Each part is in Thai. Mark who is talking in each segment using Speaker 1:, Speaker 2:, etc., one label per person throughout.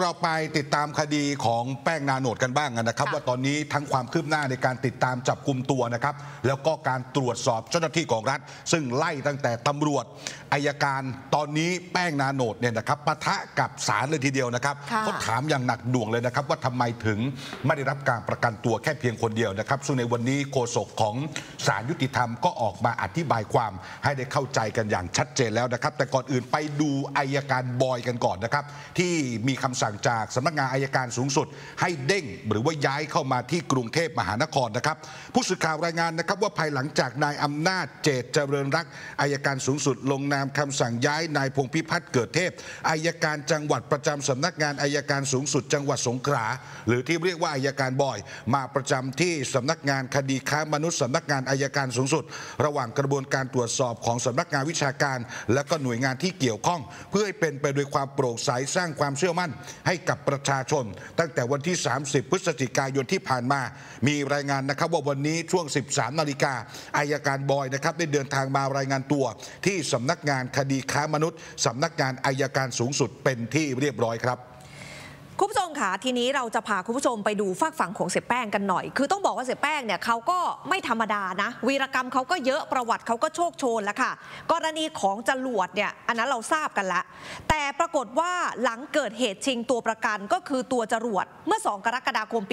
Speaker 1: เราไปติดตามคดีของแป้งนาโนดกันบ้างนะครับว่าตอนนี้ทั้งความคืบหน้าในการติดตามจับกุมตัวนะครับแล้วก็การตรวจสอบเจ้าหน้าที่ของรัฐซึ่งไล่ตั้งแต่ตำรวจอัยการตอนนี้แป้งนาโนดเนี่ยนะครับปะทะกับศาลเลยทีเดียวนะครับเขาถามอย่างหนักหน่วงเลยนะครับว่าทำไมถึงไม่ได้รับการประกันตัวแค่เพียงคนเดียวนะครับซึ่งในวันนี้โฆษกของศาลยุติธรรมก็ออกมาอธิบายความให้ได้เข้าใจกันอย่างชัดเจนแล้วนะครับแต่ก่อนอื่นไปดูอัยการบอยกันก่อนนะครับที่มีคำสั่งจากสำนักงานอัยการสูงสุดให้เด้งหรือว่าย้ายเข้ามาที่กรุงเทพมหานครนะครับผู้สื่อข่าวรายงานนะครับว่าภายหลังจากนายอำนาจเจตเจริญรักอัยการสูงสุดลงนามคำสั่งย้ายนายพงษ์พิพัฒน์เกิดเทพอัยการจังหวัดประจำสำนักงานอัยการสูงสุดจังหวัดสงขลาหรือที่เรียกว่าอัยการบอยมาประจำที่สำนักงานคดีค้ามนุษย์สำนักงานอัยการสูงสุดระหว่างกระบวนการตรวจสอบของสำนักงานวิชาการและก็หน่วยงานที่เกี่ยวข้องเพื่อให้เป็นไปโดยความโปร่งใสสร้างความเชื่อมั่นให้กับประชาชนตั้งแต่วันที่ 30 พฤศจิกายนที่ผ่านมามีรายงานนะครับว่าวันนี้ช่วง 13 นาฬิกาอัยการบอยนะครับได้เดินทางมารายงานตัวที่สำนักงานคดีค้ามนุษย์สำนักงานอัยการสูงสุดเป็นที่เรียบร้อยครับ
Speaker 2: คุณผู้ชมค่ะทีนี้เราจะพาคุณผู้ชมไปดูฝากฝั่งของเสียแป้งกันหน่อยคือต้องบอกว่าเสียแป้งเนี่ยเขาก็ไม่ธรรมดานะวีรกรรมเขาก็เยอะประวัติเขาก็โชคโชนแล้วค่ะกรณีของจรวดเนี่ยอันนั้นเราทราบกันแล้วแต่ปรากฏว่าหลังเกิดเหตุชิงตัวประกันก็คือตัวจรวดเมื่อ2 กรกฎาคมปี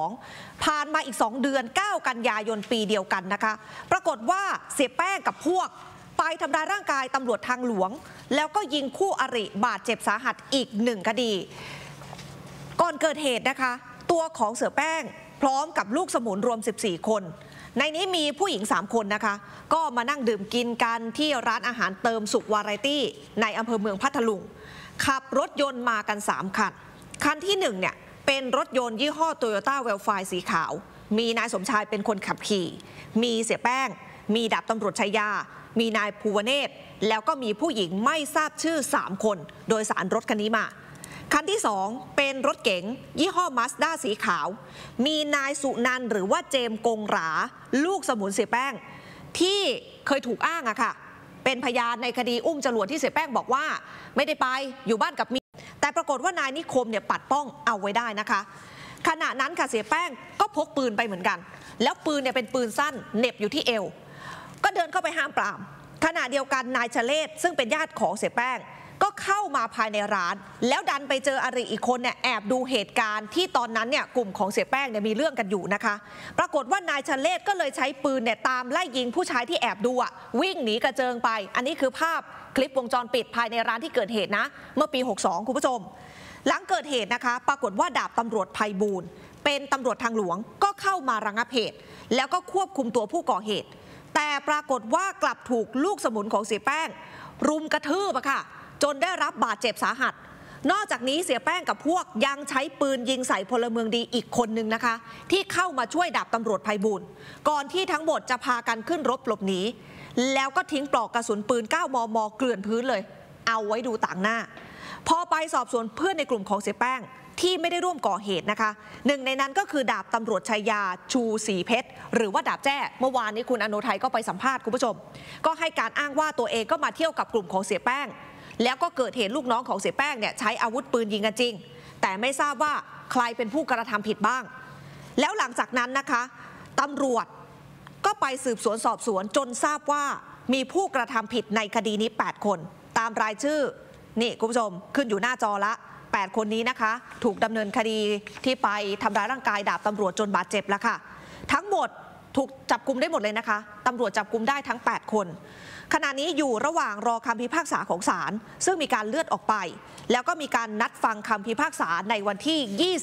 Speaker 2: 62ผ่านมาอีก2 เดือน9 กันยายนปีเดียวกันนะคะปรากฏว่าเสียแป้งกับพวกไปทำร้ายร่างกายตำรวจทางหลวงแล้วก็ยิงคู่อริบาดเจ็บสาหัสอีก1 คดีก่อนเกิดเหตุนะคะตัวของเสือแป้งพร้อมกับลูกสมุนรวม14 คนในนี้มีผู้หญิง3 คนนะคะก็มานั่งดื่มกินกันที่ร้านอาหารเติมสุขวาไรตี้ในอำเภอเมืองพัทลุงขับรถยนต์มากัน3 คันคันที่1เนี่ยเป็นรถยนต์ยี่ห้อ Toyota Welfare สีขาวมีนายสมชายเป็นคนขับขี่มีเสียแป้งมีดาบตำรวจชัยยามีนายภูวเนศแล้วก็มีผู้หญิงไม่ทราบชื่อ3 คนโดยสารรถคันนี้มาคันที่2เป็นรถเก๋งยี่ห้อมาสด้าสีขาวมีนายสุนันท์หรือว่าเจมส์กงหราลูกสมุนเสียแป้งที่เคยถูกอ้างอะค่ะเป็นพยานในคดีอุ้มจรวดที่เสียแป้งบอกว่าไม่ได้ไปอยู่บ้านกับเมียแต่ปรากฏว่านายนิคมเนี่ยปัดป้องเอาไว้ได้นะคะขณะนั้นค่ะเสียแป้งก็พกปืนไปเหมือนกันแล้วปืนเนี่ยเป็นปืนสั้นเหน็บอยู่ที่เอวก็เดินเข้าไปห้ามปรามขณะเดียวกันนายเฉลศซึ่งเป็นญาติของเสียแป้งก็เข้ามาภายในร้านแล้วดันไปเจออริอีกคนเนี่ยแอบดูเหตุการณ์ที่ตอนนั้นเนี่ยกลุ่มของเสียแป้งเนี่ยมีเรื่องกันอยู่นะคะปรากฏว่านายเฉลศก็เลยใช้ปืนเนี่ยตามไล่ยิงผู้ชายที่แอบดูวิ่งหนีกระเจิงไปอันนี้คือภาพคลิปวงจรปิดภายในร้านที่เกิดเหตุนะเมื่อปี 62คุณผู้ชมหลังเกิดเหตุนะคะปรากฏว่าดาบตำรวจไพบูลย์เป็นตำรวจทางหลวงก็เข้ามาระงับเหตุแล้วก็ควบคุมตัวผู้ก่อเหตุแต่ปรากฏว่ากลับถูกลูกสมุนของเสียแป้งรุมกระทืบค่ะจนได้รับบาดเจ็บสาหัสนอกจากนี้เสียแป้งกับพวกยังใช้ปืนยิงใส่พลเมืองดีอีกคนนึงนะคะที่เข้ามาช่วยดาบตำรวจไพบูลย์ก่อนที่ทั้งหมดจะพากันขึ้นรถหลบหนีแล้วก็ทิ้งปลอกกระสุนปืน 9 มม.เกลื่อนพื้นเลยเอาไว้ดูต่างหน้าพอไปสอบสวนเพื่อนในกลุ่มของเสียแป้งที่ไม่ได้ร่วมก่อเหตุนะคะหนึ่งในนั้นก็คือดาบตำรวจชัยยาชูศรีเพชรหรือว่าดาบแจ้เมื่อวานนี้คุณอโนไทยก็ไปสัมภาษณ์คุณผู้ชมก็ให้การอ้างว่าตัวเองก็มาเที่ยวกับกลุ่มของเสียแป้งแล้วก็เกิดเหตุลูกน้องของเสียแป้งเนี่ยใช้อาวุธปืนยิงกันจริงแต่ไม่ทราบว่าใครเป็นผู้กระทำผิดบ้างแล้วหลังจากนั้นนะคะตำรวจก็ไปสืบสวนสอบสวนจนทราบว่ามีผู้กระทำผิดในคดีนี้8 คนตามรายชื่อนี่คุณผู้ชมขึ้นอยู่หน้าจอละ8 คนนี้นะคะถูกดำเนินคดีที่ไปทำร้ายร่างกายดาบตำรวจจนบาดเจ็บแล้วค่ะทั้งหมดถูกจับกุมได้หมดเลยนะคะตำรวจจับกุมได้ทั้ง8 คนขณะนี้อยู่ระหว่างรอคำพิพากษาของศาลซึ่งมีการเลื่อนออกไปแล้วก็มีการนัดฟังคำพิพากษาในวันที่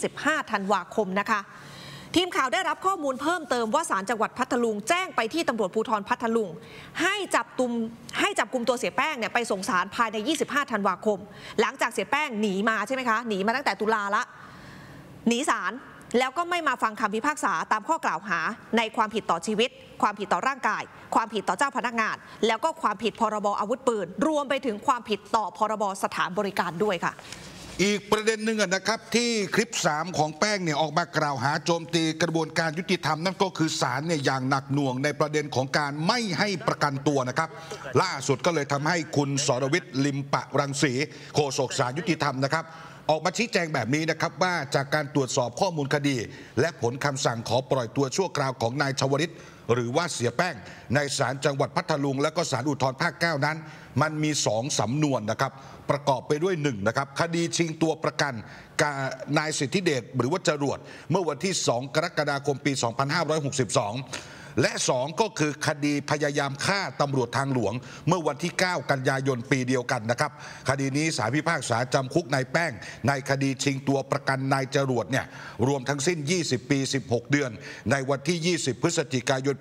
Speaker 2: 25 ธันวาคมนะคะทีมข่าวได้รับข้อมูลเพิ่มเติมว่าศาลจังหวัดพัทลุงแจ้งไปที่ตำรวจภูธรพัทลุงให้จับกุมตัวเสียแป้งเนี่ยไปส่งศาลภายใน 25 ธันวาคมหลังจากเสียแป้งหนีมาใช่ไหมคะหนีมาตั้งแต่ตุลาละหนีศาลแล้วก็ไม่มาฟังคำพิพากษาตามข้อกล่าวหาในความผิดต่อชีวิตความผิดต่อร่างกายความผิดต่อเจ้าพนักงานแล้วก็ความผิดพรบอาวุธปืนรวมไปถึงความผิดต่อพรบสถานบริการด้วยค่ะ
Speaker 1: อีกประเด็นหนึ่งนะครับที่คลิป3ของแป้งเนี่ยออกมากล่าวหาโจมตีกระบวนการยุติธรรมนั่นก็คือศาลเนี่ยอย่างหนักหน่วงในประเด็นของการไม่ให้ประกันตัวนะครับล่าสุดก็เลยทำให้คุณสรวิทย์ลิมปะรังสีโฆษกศาลยุติธรรมนะครับออกมาชี้แจงแบบนี้นะครับว่าจากการตรวจสอบข้อมูลคดีและผลคำสั่งขอปล่อยตัวชั่วคราวของนายชวลิตหรือว่าเสียแป้งในศาลจังหวัดพัทลุงและก็ศาลอุทธรภาค 9 นั้นมันมี2 สำนวนนะครับประกอบไปด้วย1นะครับคดีชิงตัวประกันนายสิทธิเดชหรือว่าจรวดเมื่อวันที่2 กรกฎาคมปี 2562และ2ก็คือคดีพยายามฆ่าตำรวจทางหลวงเมื่อวันที่ 9 กันยายนปีเดียวกันนะครับคดีนี้ศาลพิพากษาจำคุกนายแป้งในคดีชิงตัวประกันนายจรวดเนี่ยรวมทั้งสิ้น20 ปี 16 เดือนในวันที่ 20 พฤศจิกายนปี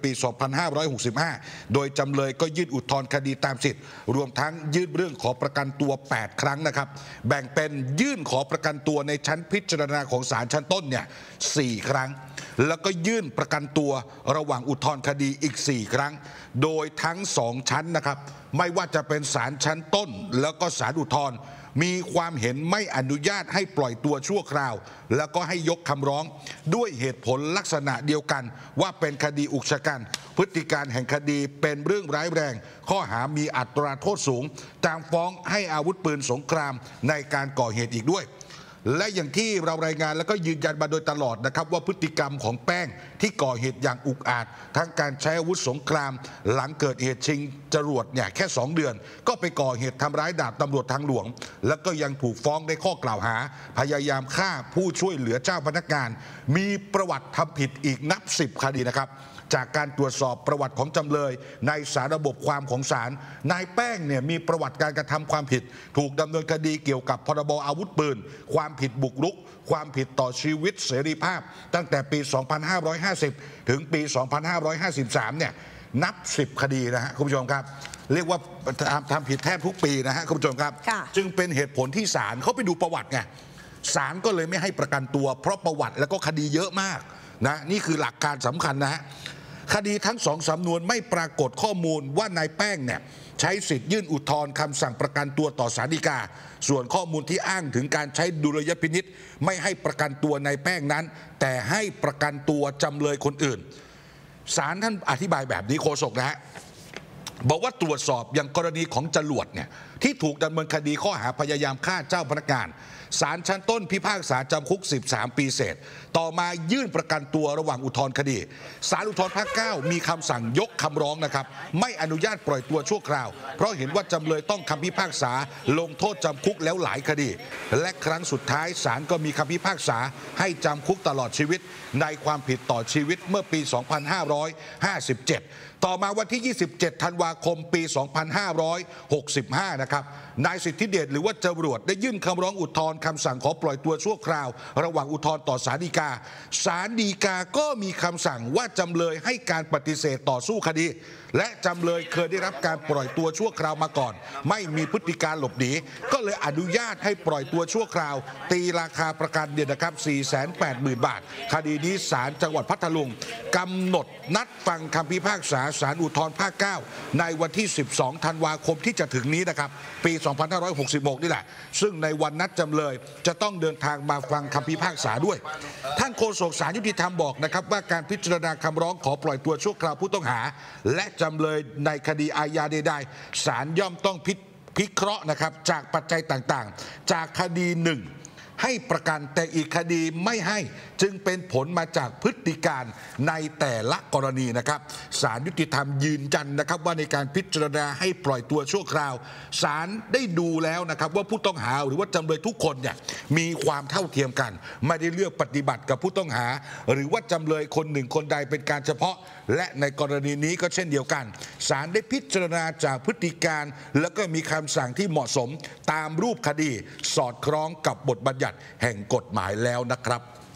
Speaker 1: 2565 โดยจำเลยก็ยื่นอุทธรณ์คดีตามสิทธิ์รวมทั้งยื่นเรื่องขอประกันตัว8 ครั้งนะครับแบ่งเป็นยื่นขอประกันตัวในชั้นพิจารณาของศาลชั้นต้นเนี่ย4 ครั้งแล้วก็ยื่นประกันตัวระหว่างอุทธรณ์คดีอีก4 ครั้งโดยทั้ง2 ชั้นนะครับไม่ว่าจะเป็นศาลชั้นต้นแล้วก็ศาลอุทธรณ์มีความเห็นไม่อนุญาตให้ปล่อยตัวชั่วคราวแล้วก็ให้ยกคำร้องด้วยเหตุผลลักษณะเดียวกันว่าเป็นคดีอุกชะกันพฤติการแห่งคดีเป็นเรื่องร้ายแรงข้อหามีอัตราโทษสูงตามฟ้องให้อาวุธปืนสงครามในการก่อเหตุอีกด้วยและอย่างที่เรารายงานแล้วก็ยืนยันมาโดยตลอดนะครับว่าพฤติกรรมของแป้งที่ก่อเหตุอย่างอุกอาจทั้งการใช้อาวุธสงครามหลังเกิดเหตุชิงจรวดเนี่ยแค่2 เดือนก็ไปก่อเหตุทำร้ายดาบตำรวจทางหลวงแล้วก็ยังถูกฟ้องในข้อกล่าวหาพยายามฆ่าผู้ช่วยเหลือเจ้าพนักงานมีประวัติทำผิดอีกนับ10 คดีนะครับจากการตรวจสอบประวัติของจำเลยในสารระบบความของศาลนายแป้งเนี่ยมีประวัติการกระทำความผิดถูกดำเนินคดีเกี่ยวกับพรบอาวุธปืนความผิดบุกรุกความผิดต่อชีวิตเสรีภาพตั้งแต่ปี 2550 ถึงปี 2553 เนี่ยนับ10 คดีนะฮะคุณผู้ชมครับเรียกว่าทำผิดแทบทุกปีนะฮะคุณผู้ชมครับจึงเป็นเหตุผลที่ศาลเขาไปดูประวัติไงศาลก็เลยไม่ให้ประกันตัวเพราะประวัติแล้วก็คดีเยอะมากนะนี่คือหลักการสำคัญนะฮะคดีทั้ง2 สำนวนไม่ปรากฏข้อมูลว่านายแป้งเนี่ยใช้สิทธิ์ยื่นอุทธรณ์คำสั่งประกันตัวต่อศาลฎีกาส่วนข้อมูลที่อ้างถึงการใช้ดุลยพินิจไม่ให้ประกันตัวนายแป้งนั้นแต่ให้ประกันตัวจำเลยคนอื่นศาลท่านอธิบายแบบนี้โฆษกนะฮะบอกว่าตรวจสอบอย่างกรณีของจรวดเนี่ยที่ถูกดำเนินคดีข้อหาพยายามฆ่าเจ้าพนักงานศาลชั้นต้นพิพากษาจำคุก13 ปีเศษต่อมายื่นประกันตัวระหว่างอุทธรณ์คดีศาลอุทธรภาค 9มีคำสั่งยกคำร้องนะครับไม่อนุญาตปล่อยตัวชั่วคราวเพราะเห็นว่าจำเลยต้องคำพิพากษาลงโทษจำคุกแล้วหลายคดีและครั้งสุดท้ายศาลก็มีคำพิพากษาให้จำคุกตลอดชีวิตในความผิดต่อชีวิตเมื่อปี 2557 ต่อมาวันที่ 27 ธันวาคม ปี 2565 นะครับนายสิทธิเดชหรือว่าจรวดได้ยื่นคำร้องอุทธรณ์คำสั่งขอปล่อยตัวชั่วคราวระหว่างอุทธรณ์ต่อศาลฎีกาศาลฎีกาก็มีคำสั่งว่าจำเลยให้การปฏิเสธต่อสู้คดีและจำเลยเคยได้รับการปล่อยตัวชั่วคราวมาก่อนไม่มีพฤติการหลบหนีก็เลยอนุญาตให้ปล่อยตัวชั่วคราวตีราคาประกันเนี่ยนะครับ 480,000 บาทคดีนี้ศาลจังหวัดพัทลุงกำหนดนัดฟังคำพิพากษาศาลอุทธรภาค 9ในวันที่ 12 ธันวาคมที่จะถึงนี้นะครับปี 2566 นี่แหละซึ่งในวันนัดจำเลยจะต้องเดินทางมาฟังคำพิพากษาด้วยท่านโฆษกศาลยุติธรรมบอกนะครับว่าการพิจารณาคำร้องขอปล่อยตัวชั่วคราวผู้ต้องหาและจำเลยในคดีอาญาใดๆศาลย่อมต้องพิเคราะห์นะครับจากปัจจัยต่างๆจากคดีหนึ่งให้ประกันแต่อีกคดีไม่ให้จึงเป็นผลมาจากพฤติการในแต่ละกรณีนะครับศาลยุติธรรมยืนยันนะครับว่าในการพิจารณาให้ปล่อยตัวชั่วคราวศาลได้ดูแล้วนะครับว่าผู้ต้องหาหรือว่าจำเลยทุกคนเนี่ยมีความเท่าเทียมกันไม่ได้เลือกปฏิบัติกับผู้ต้องหาหรือว่าจำเลยคนหนึ่งคนใดเป็นการเฉพาะและในกรณีนี้ก็เช่นเดียวกันศาลได้พิจารณาจากพฤติการแล้วก็มีคำสั่งที่เหมาะสมตามรูปคดีสอดคล้องกับบทบัญญัติแห่งกฎหมายแล้วนะครับ